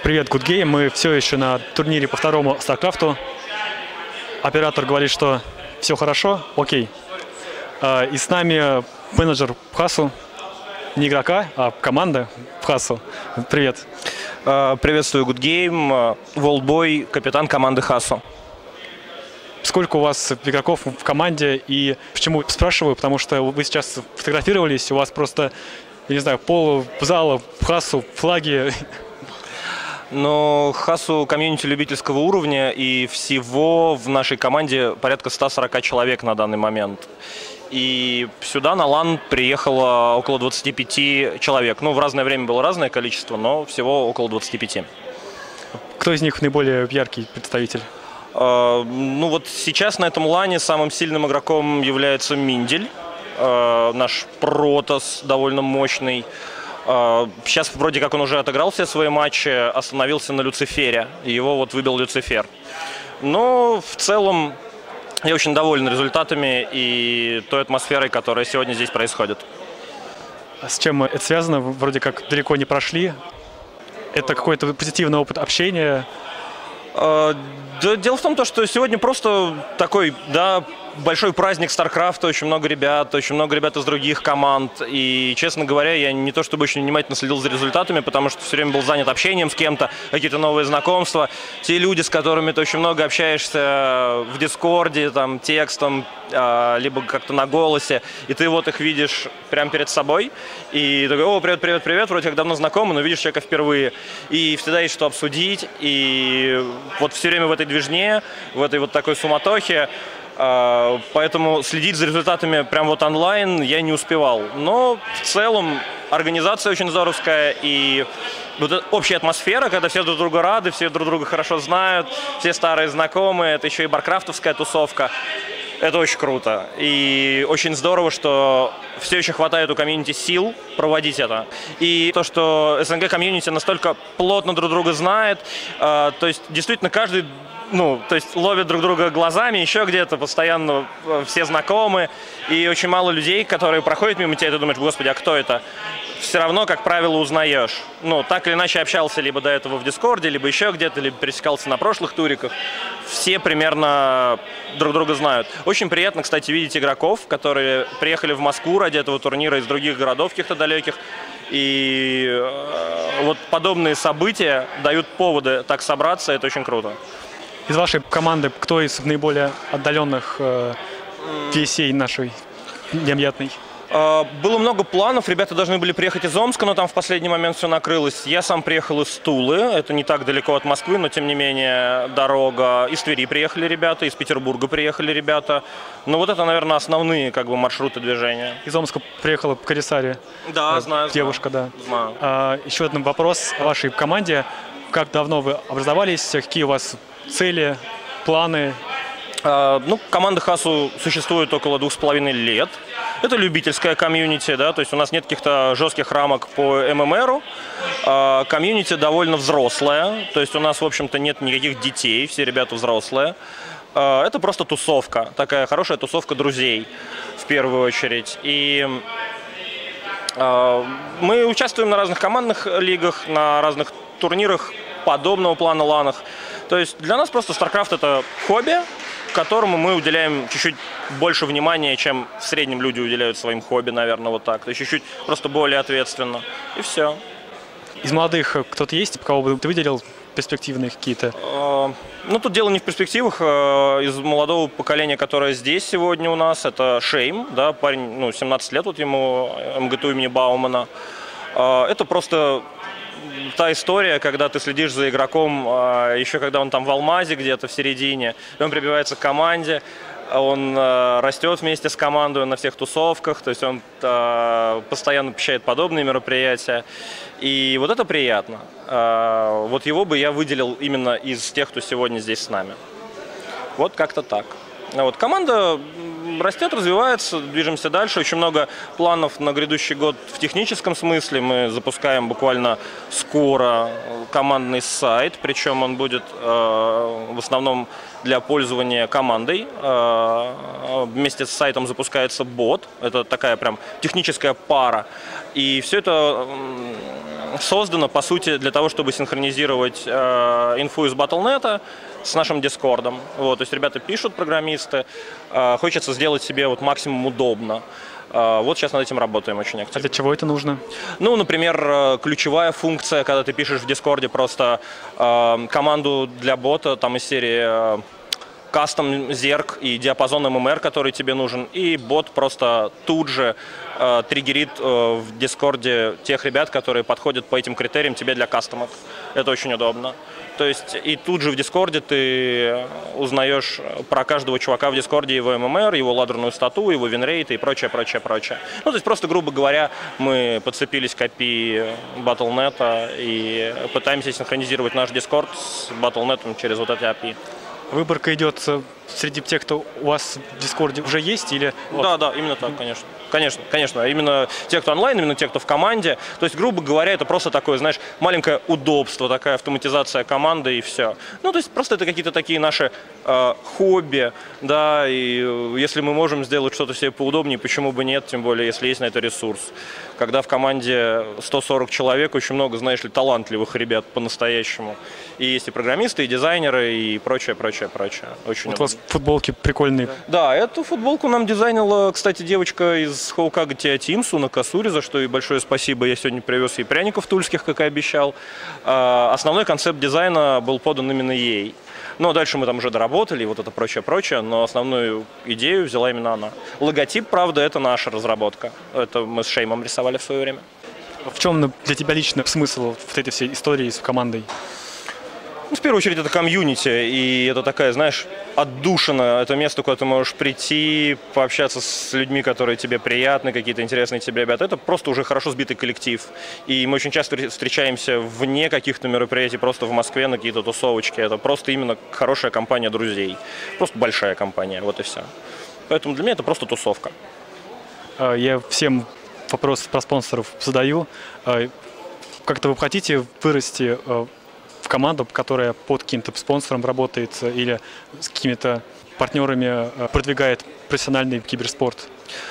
Привет, Good Game. Мы все еще на турнире по второму StarCraft'у. Оператор говорит, что все хорошо, окей. И с нами менеджер Пхасу, не игрока, а команда Пхасу. Привет. Приветствую, Good Game. Волтбой, капитан команды Хасу. Сколько у вас игроков в команде и почему спрашиваю? Потому что вы сейчас фотографировались, у вас просто, я не знаю, пол зала, Хасу, флаги. Но Хасу комьюнити любительского уровня, и всего в нашей команде порядка 140 человек на данный момент. И сюда на LAN приехало около 25 человек. Ну, в разное время было разное количество, но всего около 25. Кто из них наиболее яркий представитель? Ну вот сейчас на этом лане самым сильным игроком является Миндель, наш Протос, довольно мощный. Сейчас вроде как он уже отыграл все свои матчи, остановился на Люцифере, и его вот выбил Люцифер. Но в целом я очень доволен результатами и той атмосферой, которая сегодня здесь происходит. А с чем это связано? Вы вроде как далеко не прошли. Это какой-то позитивный опыт общения? Да, дело в том, что сегодня просто такой, да, большой праздник StarCraft, очень много ребят из других команд. И, честно говоря, я не то чтобы очень внимательно следил за результатами, потому что все время был занят общением с кем-то, какие-то новые знакомства. Те люди, с которыми ты очень много общаешься в Дискорде, там, текстом, либо как-то на голосе, и ты вот их видишь прямо перед собой. И такой: о, привет, привет, привет, вроде как давно знакомы, но видишь человека впервые. И всегда есть что обсудить. И вот все время в этой движне, в этой вот такой суматохе. Поэтому следить за результатами прям вот онлайн я не успевал. Но в целом организация очень здоровская, и вот эта общая атмосфера, когда все друг друга рады, все друг друга хорошо знают, все старые знакомые, это еще и баркрафтовская тусовка. Это очень круто. И очень здорово, что все еще хватает у комьюнити сил проводить это. И то, что СНГ комьюнити настолько плотно друг друга знает, то есть действительно каждый ловят друг друга глазами, еще где-то постоянно все знакомы, и очень мало людей, которые проходят мимо тебя, и ты думаешь: господи, а кто это? Все равно, как правило, узнаешь. Ну, так или иначе общался либо до этого в Дискорде, либо еще где-то, либо пересекался на прошлых туриках. Все примерно друг друга знают. Очень приятно, кстати, видеть игроков, которые приехали в Москву ради этого турнира из других городов каких-то далеких. И вот подобные события дают поводы так собраться, это очень круто. Из вашей команды кто из наиболее отдаленных весей нашей необъятной? Было много планов, ребята должны были приехать из Омска, но там в последний момент все накрылось. Я сам приехал из Тулы, это не так далеко от Москвы, но тем не менее дорога. Из Твери приехали ребята, из Петербурга приехали ребята. Но вот это, наверное, основные маршруты движения. Из Омска приехала Карисари. Да, знаю. Девушка, да. Знаю. Еще один вопрос о вашей команде. Как давно вы образовались, какие у вас цели, планы? Команда Хасу существует около 2,5 лет. Это любительская комьюнити, да, то есть у нас нет каких-то жестких рамок по ММРу. Комьюнити довольно взрослая, то есть у нас, в общем-то, нет никаких детей, все ребята взрослые. Это просто тусовка, такая хорошая тусовка друзей, в первую очередь. И мы участвуем на разных командных лигах, на разных турнирах подобного плана ланах. То есть для нас просто StarCraft — это хобби, которому мы уделяем чуть-чуть больше внимания, чем в среднем люди уделяют своим хобби, наверное, вот так. То есть чуть-чуть просто более ответственно. И все. Из молодых кто-то есть, кого бы ты выделил, перспективные какие-то? Тут дело не в перспективах. Из молодого поколения, которое здесь сегодня у нас, это Шейм, да, парень, 17 лет, вот ему МГТУ имени Баумана. Это просто та история, когда ты следишь за игроком, еще когда он там в Алмазе где-то в середине, и он прибивается к команде, он растет вместе с командой на всех тусовках, то есть он постоянно посещает подобные мероприятия, и вот это приятно. Вот его бы я выделил именно из тех, кто сегодня здесь с нами. Вот как-то так. Вот. Команда растет, развивается, движемся дальше. Очень много планов на грядущий год в техническом смысле. Мы запускаем буквально скоро командный сайт, причем он будет в основном для пользования командой. Вместе с сайтом запускается бот. Это такая прям техническая пара. И все это создано, по сути, для того, чтобы синхронизировать инфу из Battle.net с нашим Дискордом. Вот, то есть ребята пишут, программисты, хочется сделать себе вот максимум удобно. Вот сейчас над этим работаем очень активно. А для чего это нужно? Ну, например, ключевая функция, когда ты пишешь в Дискорде просто команду для бота, там из серии кастом зерк и диапазон ММР, который тебе нужен, и бот просто тут же триггерит в Дискорде тех ребят, которые подходят по этим критериям тебе для кастомов. Это очень удобно. То есть и тут же в Дискорде ты узнаешь про каждого чувака в Дискорде, его ММР, его ладерную стату, его винрейт и прочее, прочее, прочее. Ну, то есть просто, грубо говоря, мы подцепились к API Battle.net и пытаемся синхронизировать наш Дискорд с Battle.net через вот эти API. Выборка идет среди тех, кто у вас в Дискорде уже есть, или... Да, да, именно так, конечно. Конечно. Именно те, кто онлайн, именно те, кто в команде. То есть, грубо говоря, это просто такое, знаешь, маленькое удобство, такая автоматизация команды и все. Ну, то есть, просто это какие-то такие наши хобби, да, и если мы можем сделать что-то себе поудобнее, почему бы нет, тем более, если есть на это ресурс. Когда в команде 140 человек, очень много, знаешь ли, талантливых ребят по-настоящему. И есть и программисты, и дизайнеры, и прочее, прочее, прочее. Очень вот у вас футболки прикольные. Да, эту футболку нам дизайнила, кстати, девочка из Хоукага Теотимсу на Касуре, за что ей большое спасибо. Я сегодня привез ей пряников тульских, как и обещал. Основной концепт дизайна был подан именно ей. Но дальше мы там уже доработали, вот это прочее, но основную идею взяла именно она. Логотип, правда, это наша разработка. Это мы с Шеймом рисовали в свое время. В чем для тебя лично смысл вот этой всей истории с командой? Ну, в первую очередь, это комьюнити, и это такая, знаешь, отдушина. Это место, куда ты можешь прийти, пообщаться с людьми, которые тебе приятны, какие-то интересные тебе ребята. Это просто уже хорошо сбитый коллектив. И мы очень часто встречаемся вне каких-то мероприятий, просто в Москве на какие-то тусовочки. Это просто именно хорошая компания друзей. Просто большая компания, вот и все. Поэтому для меня это просто тусовка. Я всем вопросы про спонсоров задаю. Как-то вы хотите вырасти в команду, которая под каким-то спонсором работает или с какими-то партнерами продвигает профессиональный киберспорт?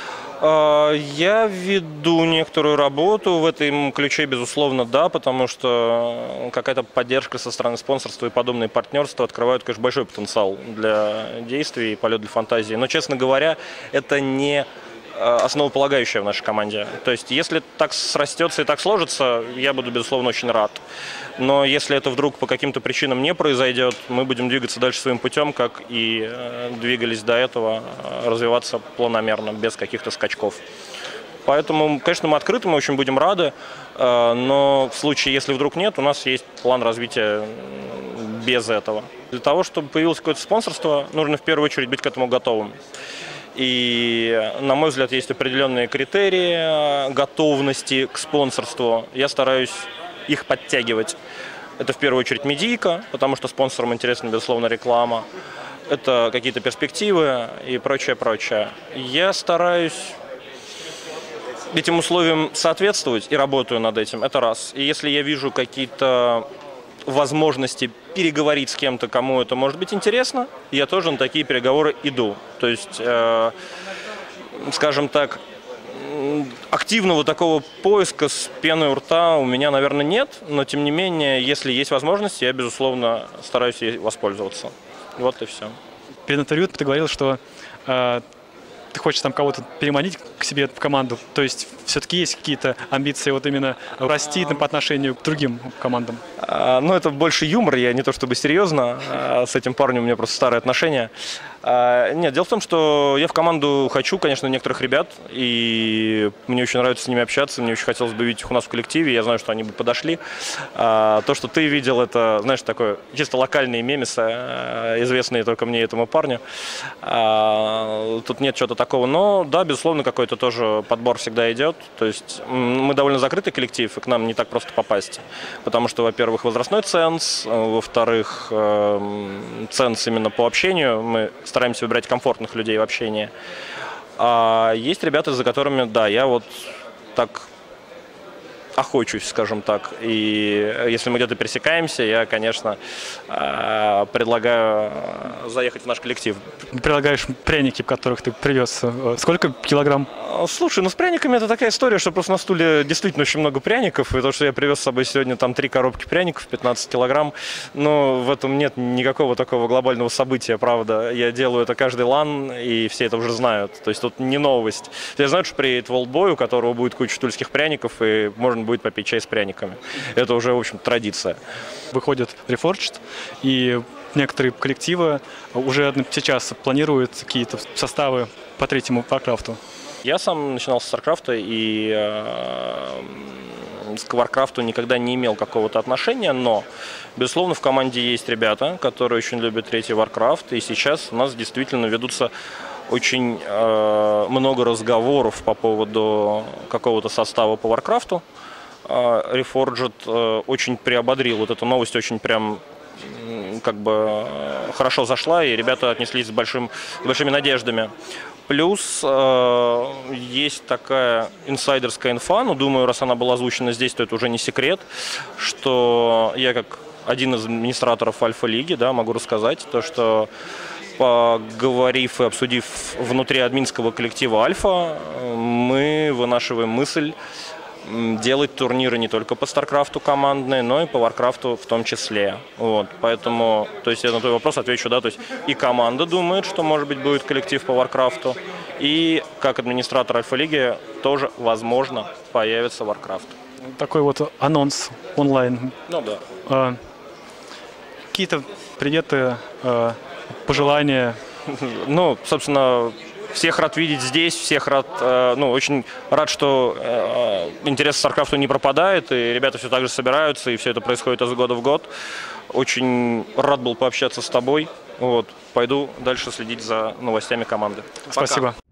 Я веду некоторую работу в этом ключе, безусловно, да, потому что какая-то поддержка со стороны спонсорства и подобные партнерства открывают, конечно, большой потенциал для действий и полет для фантазии. Но, честно говоря, это не основополагающее в нашей команде. То есть, если так срастется и так сложится, я буду, безусловно, очень рад. Но если это вдруг по каким-то причинам не произойдет, мы будем двигаться дальше своим путем, как и двигались до этого, развиваться планомерно, без каких-то скачков. Поэтому, конечно, мы открыты, мы очень будем рады, но в случае, если вдруг нет, у нас есть план развития без этого. Для того, чтобы появилось какое-то спонсорство, нужно в первую очередь быть к этому готовым. И, на мой взгляд, есть определенные критерии готовности к спонсорству. Я стараюсь их подтягивать. Это в первую очередь медийка, потому что спонсорам интересна, безусловно, реклама. Это какие-то перспективы и прочее, прочее. Я стараюсь этим условиям соответствовать и работаю над этим. Это раз. И если я вижу какие-то возможности переговорить с кем-то, кому это может быть интересно, я тоже на такие переговоры иду. То есть, скажем так, активного такого поиска с пеной у рта у меня, наверное, нет, но тем не менее, если есть возможность, я, безусловно, стараюсь ей воспользоваться. Вот и все. Перед интервью ты говорил, что ты хочешь там кого-то переманить к себе в команду, то есть все-таки есть какие-то амбиции вот именно расти по отношению к другим командам? Ну, это больше юмор, я не то чтобы серьезно, с этим парнем у меня просто старые отношения. Нет, дело в том, что я в команду хочу, конечно, некоторых ребят, и мне очень нравится с ними общаться, мне очень хотелось бы видеть их у нас в коллективе, я знаю, что они бы подошли. То, что ты видел, это, знаешь, такое чисто локальные мемесы, известные только мне и этому парню. Тут нет чего-то такого, но да, безусловно, какой-то тоже подбор всегда идет. То есть мы довольно закрытый коллектив, и к нам не так просто попасть, потому что, во-первых, возрастной ценз, во-вторых, ценз именно по общению, мы стараемся выбирать комфортных людей в общении. А есть ребята, за которыми, да, я вот так охочусь, скажем так. И если мы где-то пересекаемся, я, конечно, предлагаю заехать в наш коллектив. Предлагаешь пряники, которых ты привез. Сколько килограмм? Слушай, ну с пряниками это такая история, что просто на стуле действительно очень много пряников, и то, что я привез с собой сегодня там 3 коробки пряников, 15 килограмм, но в этом нет никакого такого глобального события, правда. Я делаю это каждый лан, и все это уже знают, то есть тут не новость. Все знают, что приедет Волтбой, у которого будет куча тульских пряников, и можно будет попить чай с пряниками. Это уже, в общем, традиция. Выходит Reforged, и некоторые коллективы уже сейчас планируют какие-то составы по третьему Warcraft'у. Я сам начинал с StarCraft'а и к Warcraft'у никогда не имел какого-то отношения, но, безусловно, в команде есть ребята, которые очень любят третий Warcraft, и сейчас у нас действительно ведутся очень много разговоров по поводу какого-то состава по Warcraft'у. Reforged очень приободрил, вот эта новость очень прям как бы хорошо зашла, и ребята отнеслись с большими надеждами. Плюс есть такая инсайдерская инфа, но думаю, раз она была озвучена здесь, то это уже не секрет, что я как один из администраторов Альфа-лиги, да, могу рассказать, то, что поговорив и обсудив внутри админского коллектива Альфа, мы вынашиваем мысль делать турниры не только по StarCraft'у командные, но и по Warcraft'у в том числе. Вот, поэтому, то есть я на твой вопрос отвечу, да, то есть и команда думает, что, может быть, будет коллектив по Warcraft'у, и как администратор Альфа-лиги тоже, возможно, появится Warcraft. Такой вот анонс онлайн. Ну да. Какие-то приветы, пожелания? Ну, собственно, всех рад видеть здесь, всех рад, очень рад, что интерес к StarCraft'у не пропадает, и ребята все так же собираются, и все это происходит из года в год. Очень рад был пообщаться с тобой. Вот, пойду дальше следить за новостями команды. Спасибо. Пока.